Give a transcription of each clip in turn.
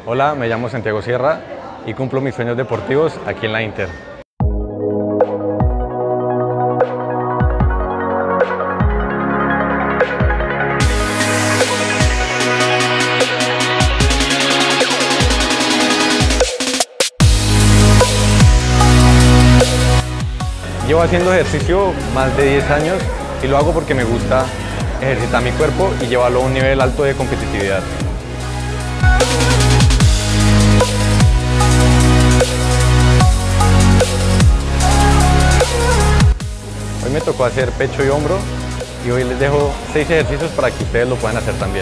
Hola, me llamo Santiago Sierra y cumplo mis sueños deportivos aquí en la Inter. Llevo haciendo ejercicio más de 10 años y lo hago porque me gusta ejercitar mi cuerpo y llevarlo a un nivel alto de competitividad. Hoy me tocó hacer pecho y hombro y hoy les dejo 6 ejercicios para que ustedes lo puedan hacer también.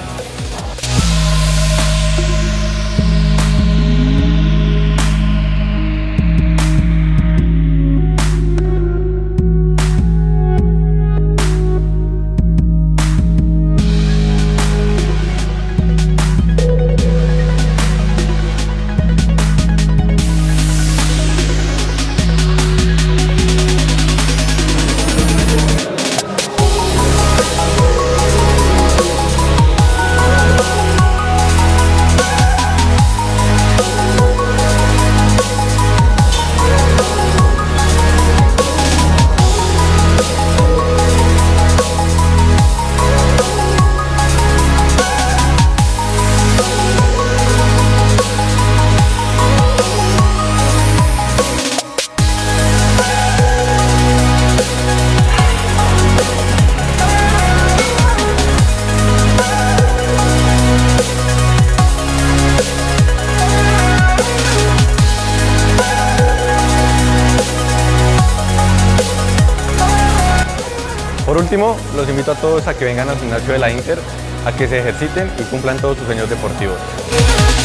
Por último, los invito a todos a que vengan al gimnasio de la Inter, a que se ejerciten y cumplan todos sus sueños deportivos.